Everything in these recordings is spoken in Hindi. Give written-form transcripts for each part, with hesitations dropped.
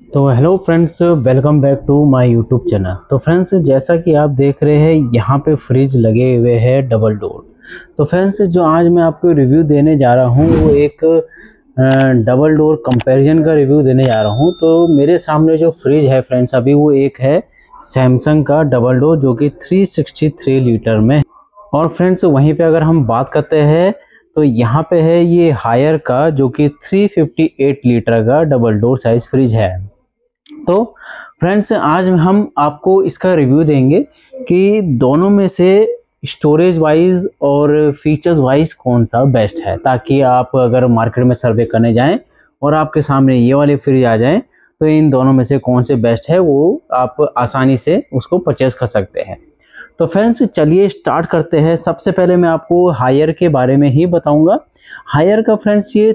तो hello friends, welcome back to my YouTube channel. तो फ्रेंड्स, जैसा कि आप देख रहे हैं यहाँ पे फ्रिज लगे हुए हैं डबल डोर। तो फ्रेंड्स, जो आज मैं आपको रिव्यू देने जा रहा हूँ वो एक डबल डोर कंपैरिजन का रिव्यू देने जा रहा हूँ। तो मेरे सामने जो फ्रिज है फ्रेंड्स, अभी वो एक है सैमसंग का डबल डोर जो कि 363 लीटर में। और फ्रेंड्स, वहीं पे अगर हम बात करते हैं तो यहाँ पे है ये हायर का जो कि 358 लीटर का डबल डोर साइज फ्रिज है। तो फ्रेंड्स, आज हम आपको इसका रिव्यू देंगे कि दोनों में से स्टोरेज वाइज और फीचर्स वाइज कौन सा बेस्ट है, ताकि आप अगर मार्केट में सर्वे करने जाएं और आपके सामने ये वाले फ्रिज आ जाएं तो इन दोनों में से कौन से बेस्ट है वो आप आसानी से उसको परचेज कर सकते हैं। तो फ्रेंड्स, चलिए स्टार्ट करते हैं। सबसे पहले मैं आपको हायर के बारे में ही बताऊंगा। हायर का फ्रेंड्स ये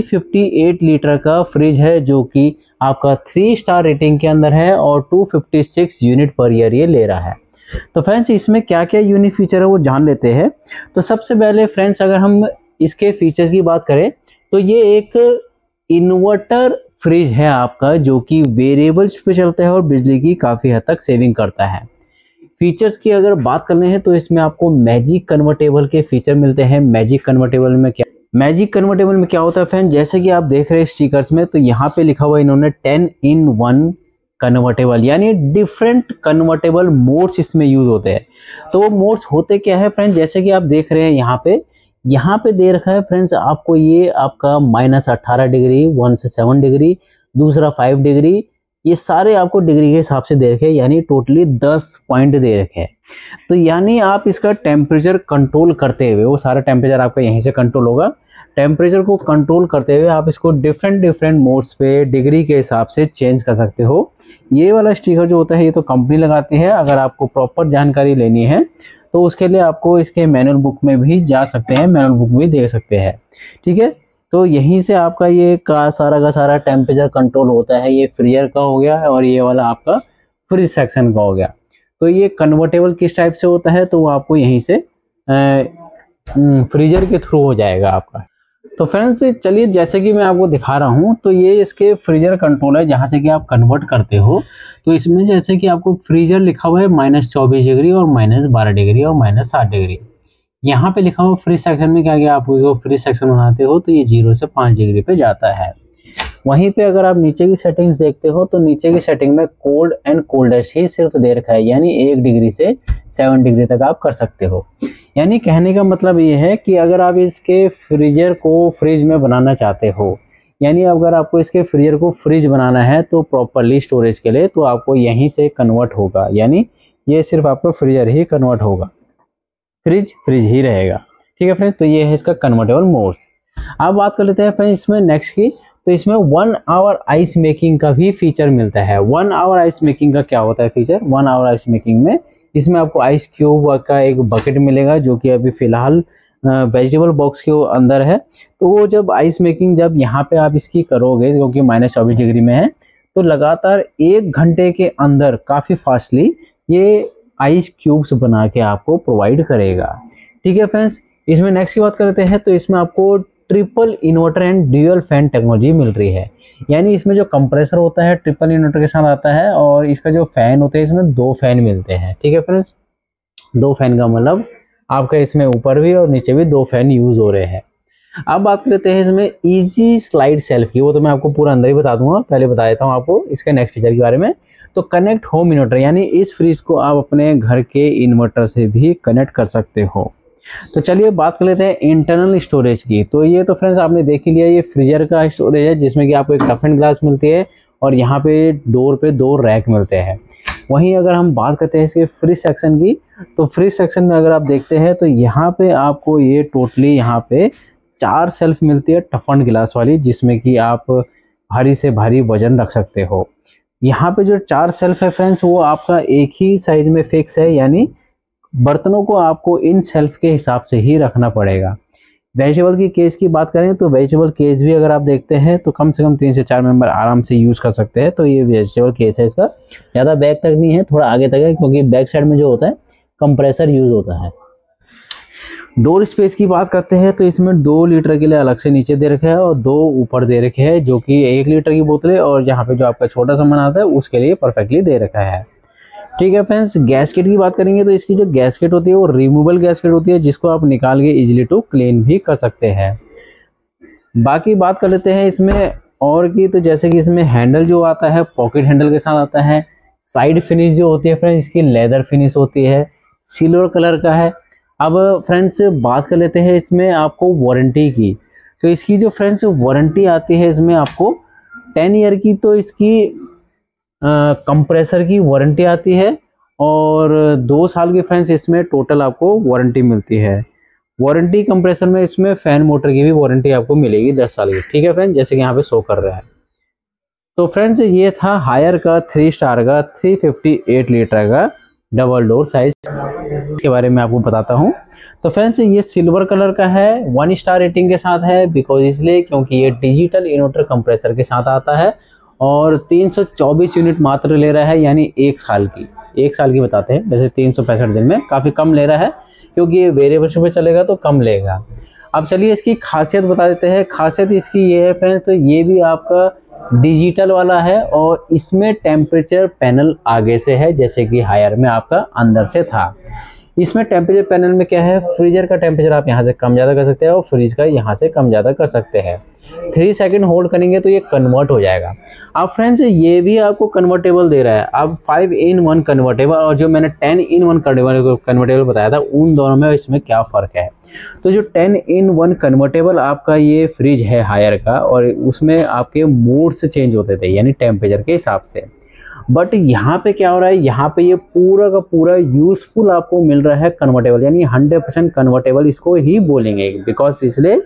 358 लीटर का फ्रिज है जो कि आपका 3 स्टार रेटिंग के अंदर है और 256 यूनिट पर ईयर ये ले रहा है। तो फ्रेंड्स, इसमें क्या क्या यूनिक फीचर है वो जान लेते हैं। तो सबसे पहले फ्रेंड्स, अगर हम इसके फीचर्स की बात करें तो ये एक इन्वर्टर फ्रिज है आपका जो कि वेरिएबल्स पे चलता है और बिजली की काफ़ी हद तक सेविंग करता है। फीचर्स की अगर बात करने हैं तो इसमें आपको मैजिक कन्वर्टेबल के फीचर मिलते हैं। मैजिक कन्वर्टेबल में क्या होता है फ्रेंड, जैसे कि आप देख रहे हैं स्टिकर्स में, तो यहाँ पे लिखा हुआ इन्होंने 10 in 1 कन्वर्टेबल, यानी डिफरेंट कन्वर्टेबल मोड्स इसमें यूज होते हैं। तो वो मोड्स होते क्या है फ्रेंड, जैसे कि आप देख रहे हैं यहाँ पे दे रखा है फ्रेंड्स आपको ये आपका -18 डिग्री, 1 से 7 डिग्री, दूसरा 5 डिग्री, ये सारे आपको डिग्री के हिसाब से दे रखे हैं, यानी टोटली 10 पॉइंट दे रखे हैं। तो यानी आप इसका टेम्परेचर कंट्रोल करते हुए, वो सारा टेम्परेचर आपका यहीं से कंट्रोल होगा। टेम्परेचर को कंट्रोल करते हुए आप इसको डिफरेंट मोड्स पे डिग्री के हिसाब से चेंज कर सकते हो। ये वाला स्टिकर जो होता है ये तो कंपनी लगाती है। अगर आपको प्रॉपर जानकारी लेनी है तो उसके लिए आपको इसके मैनुअल बुक में भी जा सकते हैं, मैनुअल बुक भी देख सकते हैं। ठीक है, तो यहीं से आपका ये का सारा टेम्परेचर कंट्रोल होता है। ये फ्रीजर का हो गया है और ये वाला आपका फ्रिज सेक्शन का हो गया। तो ये कन्वर्टेबल किस टाइप से होता है तो वो आपको यहीं से फ्रीजर के थ्रू हो जाएगा आपका। तो फ्रेंड्स, चलिए जैसे कि मैं आपको दिखा रहा हूँ, तो ये इसके फ्रीजर कंट्रोल है जहाँ से कि आप कन्वर्ट करते हो। तो इसमें जैसे कि आपको फ्रीजर लिखा हुआ है -24 डिग्री और -12 डिग्री और -7 डिग्री। यहाँ पे लिखा हुआ फ्रिज सेक्शन में क्या क्या आप फ्रिज सेक्शन बनाते हो तो ये 0 से 5 डिग्री पे जाता है। वहीं पे अगर आप नीचे की सेटिंग्स देखते हो तो नीचे की सेटिंग में कोल्ड एंड कोल्डेस्ट ही सिर्फ दे रखा है, यानी 1 डिग्री से 7 डिग्री तक आप कर सकते हो। यानी कहने का मतलब ये है कि अगर आप इसके फ्रीजर को फ्रिज में बनाना चाहते हो, यानी अगर आपको इसके फ्रीजर को फ्रिज बनाना है तो प्रॉपरली स्टोरेज के लिए, तो आपको यहीं से कन्वर्ट होगा। यानी ये सिर्फ आपको फ्रीजर ही कन्वर्ट होगा, फ्रिज ही रहेगा। ठीक है फ्रेंड्स, तो ये है इसका कन्वर्टेबल मोड्स। अब बात कर लेते हैं फ्रेंड्स इसमें नेक्स्ट की। तो इसमें 1 आवर आइस मेकिंग का भी फीचर मिलता है। 1 आवर आइस मेकिंग का क्या होता है फीचर, 1 आवर आइस मेकिंग में इसमें आपको आइस क्यूब का एक बकेट मिलेगा जो कि अभी फिलहाल वेजिटेबल बॉक्स के अंदर है। तो वो जब आइस मेकिंग जब यहाँ पे आप इसकी करोगे क्योंकि -24 डिग्री में है, तो लगातार 1 घंटे के अंदर काफ़ी फास्टली ये आइस क्यूब्स बना के आपको प्रोवाइड करेगा। ठीक है फ्रेंड्स, इसमें नेक्स्ट की बात करते हैं। तो इसमें आपको triple inverter and dual fan technology मिल रही है। यानी इसमें जो कंप्रेसर होता है ट्रिपल इन्वर्टर के साथ आता है और इसका जो फैन होता है इसमें 2 फैन मिलते हैं। ठीक है फ्रेंड्स, 2 फैन का मतलब आपका इसमें ऊपर भी और नीचे भी 2 फैन यूज हो रहे हैं। अब बात करते हैं इसमें इजी स्लाइड सेल्फ की, वो तो मैं आपको पूरा अंदर ही बता दूंगा, पहले बता देता हूँ आपको इसके नेक्स्ट फीचर के बारे में। तो कनेक्ट होम इन्वर्टर, यानी इस फ्रिज को आप अपने घर के इन्वर्टर से भी कनेक्ट कर सकते हो। तो चलिए बात कर लेते हैं इंटरनल स्टोरेज की। तो ये तो फ्रेंड्स आपने देख ही लिया, ये फ्रीजर का स्टोरेज है जिसमें कि आपको एक टफ एंड ग्लास मिलती है और यहाँ पे डोर पे 2 रैक मिलते हैं। वहीं अगर हम बात करते हैं इसके फ्रिज सेक्शन की, तो फ्रिज सेक्शन में अगर आप देखते हैं तो यहाँ पे आपको ये टोटली यहाँ पे 4 सेल्फ मिलती है टफ एंड ग्लास वाली, जिसमें कि आप भारी से भारी वजन रख सकते हो। यहाँ पे जो 4 सेल्फ है फ्रेंड्स वो आपका एक ही साइज में फिक्स है, यानी बर्तनों को आपको इन सेल्फ के हिसाब से ही रखना पड़ेगा। वेजिटेबल की केस की बात करें तो वेजिटेबल केस भी अगर आप देखते हैं तो कम से कम 3 से 4 मेंबर आराम से यूज कर सकते हैं। तो ये वेजिटेबल केस है, इसका ज़्यादा बैक तक नहीं है, थोड़ा आगे तक है क्योंकि बैक साइड में जो होता है कंप्रेसर यूज होता है। डोर स्पेस की बात करते हैं तो इसमें 2 लीटर के लिए अलग से नीचे दे रखे हैं और 2 ऊपर दे रखे हैं, जो कि 1 लीटर की बोतल है, और यहाँ पे जो आपका छोटा सामान आता है उसके लिए परफेक्टली दे रखा है। ठीक है फ्रेंड्स, गैस्केट की बात करेंगे तो इसकी जो गैस्केट होती है वो रिमूवेबल गैस्केट होती है, जिसको आप निकाल के इजीली टू क्लीन भी कर सकते हैं। बाकी बात कर लेते हैं इसमें और की, तो जैसे कि इसमें हैंडल जो आता है पॉकेट हैंडल के साथ आता है। साइड फिनिश जो होती है फ्रेंड्स इसकी लेदर फिनिश होती है, सिल्वर कलर का है। अब फ्रेंड्स बात कर लेते हैं इसमें आपको वारंटी की। तो इसकी जो फ्रेंड्स वारंटी आती है इसमें आपको 10 ईयर की, तो इसकी कंप्रेसर की वारंटी आती है, और 2 साल की फ्रेंड्स इसमें टोटल आपको वारंटी मिलती है। वारंटी कंप्रेसर में इसमें फैन मोटर की भी वारंटी आपको मिलेगी 10 साल की। ठीक है फ्रेंड्स, जैसे कि यहाँ पे शो कर रहा है। तो फ्रेंड्स ये था हायर का 3 स्टार का 358 लीटर का डबल डोर साइज के बारे में आपको बताता हूँ। तो फ्रेंड्स ये सिल्वर कलर का है, 1 स्टार रेटिंग के साथ है, बिकॉज इसलिए क्योंकि ये डिजिटल इन्वर्टर कंप्रेसर के साथ आता है, और 324 यूनिट मात्र ले रहा है, यानी 1 साल की बताते हैं। वैसे 365 दिन में काफ़ी कम ले रहा है, क्योंकि ये वेरिएबल पे चलेगा तो कम लेगा। अब चलिए इसकी खासियत बता देते हैं। खासियत इसकी ये है फ्रेंड्स, तो ये भी आपका डिजिटल वाला है, और इसमें टेम्परेचर पैनल आगे से है, जैसे कि हायर में आपका अंदर से था। इसमें टेम्परेचर पैनल में क्या है, फ्रीजर का टेम्परेचर आप यहाँ से कम ज़्यादा कर सकते हैं, और फ्रिज का यहाँ से कम ज़्यादा कर सकते हैं। 3 सेकंड होल्ड करेंगे तो ये कन्वर्ट हो जाएगा। अब फ्रेंड्स ये भी आपको कन्वर्टेबल दे रहा है। अब 5-in-1 कन्वर्टेबल और जो मैंने 10-in-1 कन्वर्टेबल बताया था, उन दोनों में इसमें क्या फ़र्क है। तो जो 10-in-1 कन्वर्टेबल आपका ये फ्रिज है हायर का, और उसमें आपके मोड्स चेंज होते थे, यानी टेम्परेचर के हिसाब से। बट यहाँ पे क्या हो रहा है, यहाँ पे ये पूरा का पूरा यूजफुल आपको मिल रहा है कन्वर्टेबल, यानी 100% कन्वर्टेबल इसको ही बोलेंगे। बिकॉज इसलिए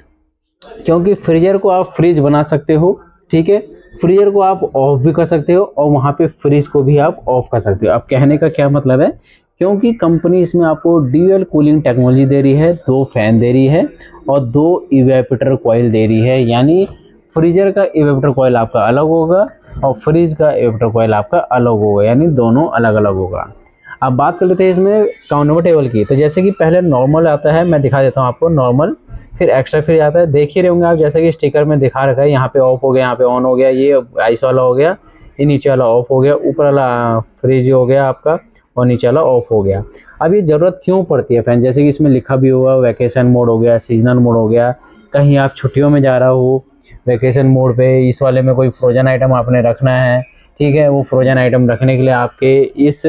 क्योंकि फ्रीजर को आप फ्रिज बना सकते हो, ठीक है, फ्रीजर को आप ऑफ भी कर सकते हो, और वहाँ पे फ्रिज को भी आप ऑफ कर सकते हो। अब कहने का क्या मतलब है, क्योंकि कंपनी इसमें आपको ड्यूअल कूलिंग टेक्नोलॉजी दे रही है, 2 फैन दे रही है और 2 इवेपोरेटर कॉइल दे रही है, यानी फ्रीजर का इवेपोरेटर कॉइल आपका अलग होगा और फ्रिज का इवेपोरेटर कॉइल आपका अलग होगा, यानी दोनों अलग अलग होगा। अब बात कर लेते हैं इसमें कन्वर्टेबल की। तो जैसे कि पहले नॉर्मल आता है, मैं दिखा देता हूँ आपको नॉर्मल, फिर एक्स्ट्रा फ्रिज आता है। देख ही रहे होंगे आप, जैसे कि स्टिकर में दिखा रखा है, यहाँ पे ऑफ हो गया, यहाँ पे ऑन हो गया, ये आइस वाला हो गया, ये नीचे वाला ऑफ हो गया, ऊपर वाला फ्रिज हो गया आपका, और नीचे वाला ऑफ हो गया। अब ये ज़रूरत क्यों पड़ती है फ्रेंड, जैसे कि इसमें लिखा भी हुआ वैकेशन मोड हो गया, सीजनल मोड हो गया, कहीं आप छुट्टियों में जा रहा हो वैकेशन मोड पे, इस वाले में कोई फ्रोजन आइटम आपने रखना है, ठीक है, वो फ्रोजन आइटम रखने के लिए आपके इस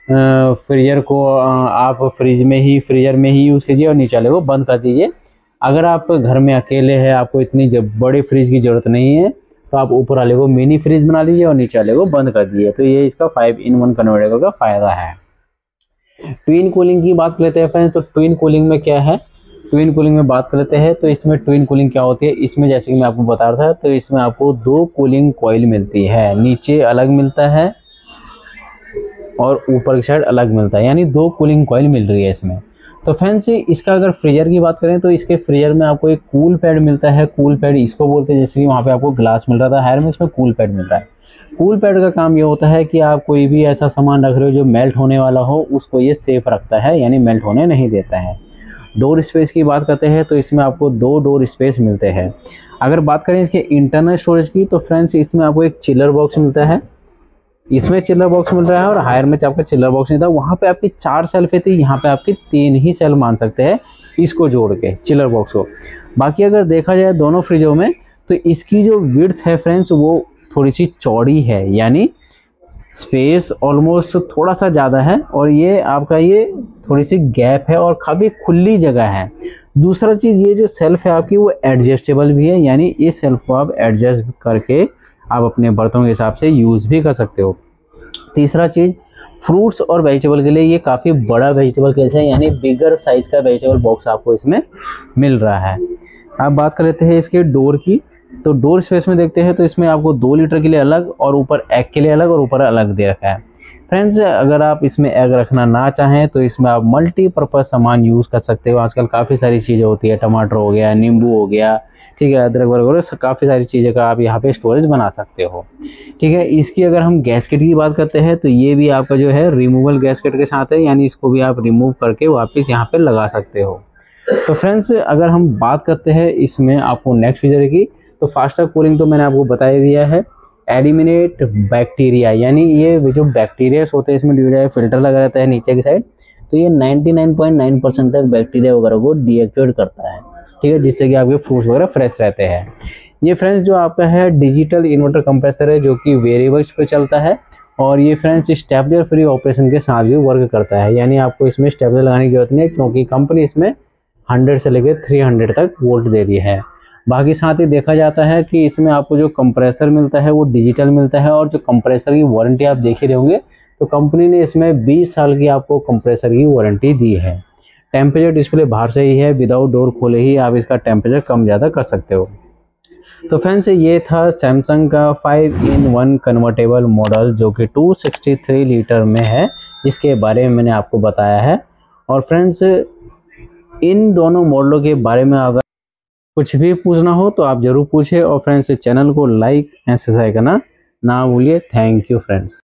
फ्रीजर को आप फ्रीजर में ही यूज़ कीजिए और नीचे वाले को बंद कर दीजिए। अगर आप घर में अकेले हैं, आपको इतनी बड़ी फ्रिज की ज़रूरत नहीं है, तो आप ऊपर वाले को मिनी फ्रिज बना लीजिए और नीचे वाले को बंद कर दीजिए। तो ये इसका 5-in-1 कन्वर्टेबल का फ़ायदा है। ट्विन कूलिंग की बात कर लेते हैं फ्रेंड्स। तो ट्विन कूलिंग में क्या है, ट्विन कूलिंग में बात कर लेते हैं। तो इसमें ट्विन कूलिंग क्या होती है, इसमें जैसे कि मैं आपको बता रहा था, तो इसमें आपको 2 कूलिंग कॉइल मिलती है, नीचे अलग मिलता है और ऊपर की साइड अलग मिलता है, यानी 2 कूलिंग कॉइल मिल रही है इसमें। तो फ्रेंड्स इसका अगर फ्रीजर की बात करें तो इसके फ्रीजर में आपको एक कूल पैड मिलता है। कूल पैड इसको बोलते हैं, जैसे कि वहाँ पे आपको ग्लास मिल रहा था हायर में, इसमें कूल पैड मिलता है। कूल पैड का काम ये होता है कि आप कोई भी ऐसा सामान रख रहे हो जो मेल्ट होने वाला हो, उसको ये सेफ रखता है, यानी मेल्ट होने नहीं देता है। डोर स्पेस की बात करते हैं तो इसमें आपको 2 डोर स्पेस मिलते हैं। अगर बात करें इसके इंटरनल स्टोरेज की, तो फ्रेंड्स इसमें आपको एक चिलर बॉक्स मिलता है, इसमें चिलर बॉक्स मिल रहा है, और हायर में आपका चिलर बॉक्स नहीं था, वहाँ पे आपकी 4 शेल्फें थी, यहाँ पे आपकी 3 ही सेल मान सकते हैं इसको जोड़ के चिलर बॉक्स को। बाकी अगर देखा जाए दोनों फ्रिजों में, तो इसकी जो विड्थ है फ्रेंड्स वो थोड़ी सी चौड़ी है, यानी स्पेस ऑलमोस्ट थोड़ा सा ज़्यादा है, और ये आपका ये थोड़ी सी गैप है और काफ़ी खुली जगह है। दूसरा चीज़, ये जो सेल्फ है आपकी वो एडजस्टेबल भी है, यानी इस सेल्फ को आप एडजस्ट करके आप अपने बर्तनों के हिसाब से यूज़ भी कर सकते हो। तीसरा चीज़, फ्रूट्स और वेजिटेबल के लिए ये काफ़ी बड़ा वेजिटेबल केस है, यानी बिगर साइज़ का वेजिटेबल बॉक्स आपको इसमें मिल रहा है। अब बात कर लेते हैं इसके डोर की। तो डोर स्पेस में देखते हैं तो इसमें आपको 2 लीटर के लिए अलग और ऊपर एग के लिए अलग और ऊपर अलग दे रखा है। फ्रेंड्स अगर आप इसमें एग रखना ना चाहें तो इसमें आप मल्टीपर्पज़ सामान यूज़ कर सकते हो। आजकल काफ़ी सारी चीज़ें होती है, टमाटर हो गया, नींबू हो गया, ठीक है, अदरक वगैरह, काफ़ी सारी चीज़ें का आप यहाँ पे स्टोरेज बना सकते हो। ठीक है, इसकी अगर हम गैस्केट की बात करते हैं तो ये भी आपका जो है रिमूवल गैस्केट के साथ है, यानी इसको भी आप रिमूव करके वापस यहाँ पे लगा सकते हो। तो फ्रेंड्स अगर हम बात करते हैं इसमें आपको नेक्स्ट फीचर की, तो फास्टर कूलिंग तो मैंने आपको बता ही दिया है। एलिमिनेट बैक्टीरिया, यानी ये जो बैक्टीरिया होते हैं इसमें फिल्टर लगा रहता है नीचे की साइड, तो ये 99.9% तक बैक्टीरिया वगैरह को डीएक्टिवेट करता है, ठीक है, जिससे कि आपके फ्रूट्स वगैरह फ्रेश रहते हैं। ये फ्रेंड्स जो आपका है डिजिटल इन्वर्टर कंप्रेसर है, जो कि वेरिएबल्स पे चलता है, और ये फ्रेंड्स स्टेबलर फ्री ऑपरेशन के साथ भी वर्क करता है, यानी आपको इसमें स्टेबलर लगाने की जरूरत नहीं है, क्योंकि कंपनी इसमें 100 से लेकर 300 तक वोल्ट दे रही है। बाकी साथ ही देखा जाता है कि इसमें आपको जो कंप्रेसर मिलता है वो डिजिटल मिलता है, और जो कंप्रेसर की वारंटी आप देख ही रहे होंगे, तो कंपनी ने इसमें 20 साल की आपको कंप्रेसर की वारंटी दी है। टेम्परेचर डिस्प्ले बाहर से ही है, विदाउट डोर खोले ही आप इसका टेम्परेचर कम ज़्यादा कर सकते हो। तो फ्रेंड्स ये था सैमसंग का 5-in-1 कन्वर्टेबल मॉडल, जो कि 263 लीटर में है, इसके बारे में मैंने आपको बताया है। और फ्रेंड्स इन दोनों मॉडलों के बारे में अगर कुछ भी पूछना हो तो आप ज़रूर पूछें, और फ्रेंड्स चैनल को लाइक एंड सब्सक्राइब करना ना भूलिए। Thank you friends.